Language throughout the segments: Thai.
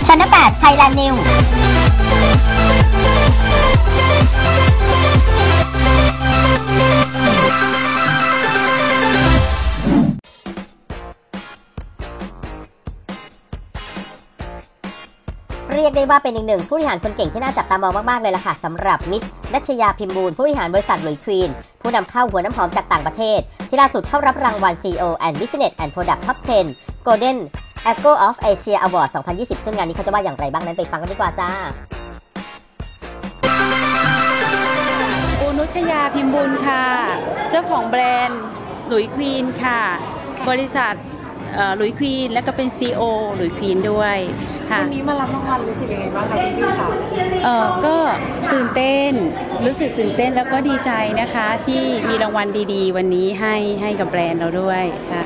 Channel 8 Thailand Newsเรียกได้ว่าเป็นอีกหนึ่งผู้บริหารคนเก่งที่น่าจับตามองมากๆเลยล่ะค่ะสำหรับมิตรดัชยาพิมบูลผู้บริหารบริษัทหลุยส์ควีนผู้นำเข้าหัวน้ำหอมจากต่างประเทศที่ล่าสุดเข้ารับรางวัล CEO and Business and Product Top 10 Golden Eagle of Asia Award 2020 ซึ่งงานนี้เขาจะว่าอย่างไรบ้างนั้นไปฟังกันดีกว่าจ้านุชยาพิมบูลค่ะเจ้าของแบรนด์หลุยส์ควีนค่ะบริษัทหลุยส์ควีนแล้วก็เป็น CEO หลุยส์ควีนด้วยค่ะวันนี้มารับรางวัลรู้สึกยังไงบ้างคะคุณพี่คะก็ตื่นเต้นรู้สึกตื่นเต้นแล้วก็ดีใจนะคะที่มีรางวัลดีๆวันนี้ให้กับแบรนด์เราด้วยค่ะ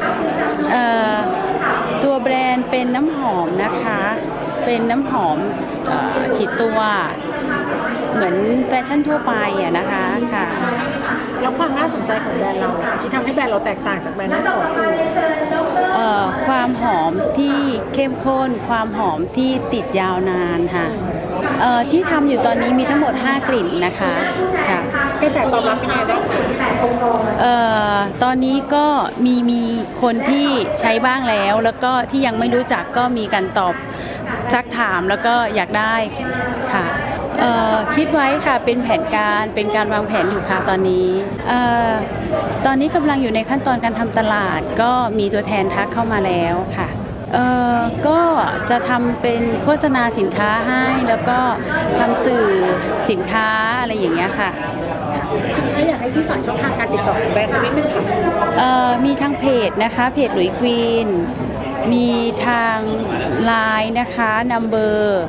ตัวแบรนด์เป็นน้ำหอมนะคะเป็นน้ำหอมฉีดตัวเหมือนแฟชั่นทั่วไปอะนะคะค่ะแล้วความน่าสนใจของแบรนด์เราที่ทำให้แบรนด์เราแตกต่างจากแบรนด์น้ำหอมอื่นความหอมที่เข้มข้นความหอมที่ติดยาวนานค่ะที่ทำอยู่ตอนนี้มีทั้งหมด5กลิ่นนะคะค่ะกระแสตอบรับเป็นยังไงบ้างตอนนี้ก็มีคนที่ใช้บ้างแล้วก็ที่ยังไม่รู้จักก็มีการตอบซักถามแล้วก็อยากได้ค่ะคิดไว้ค่ะเป็นแผนการเป็นการวางแผนอยู่ค่ะตอนนี้ตอนนี้กำลังอยู่ในขั้นตอนการทำตลาดก็มีตัวแทนทักเข้ามาแล้วค่ะก็จะทำเป็นโฆษณาสินค้าให้แล้วก็ทำสื่อสินค้าอะไรอย่างเงี้ยค่ะสุดท้ายอยากให้พี่ฝากช่องทางการติดต่อแบรนด์สักนิดนึงค่ะมีทางเพจนะคะเพจหลุยส์ควีนมีทางไลน์นะคะนัมเบอร์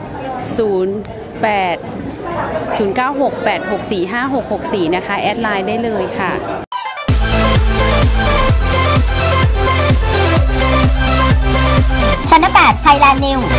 0968645664นะคะแอดไลน์ได้เลยค่ะ Channel 8 Thailand News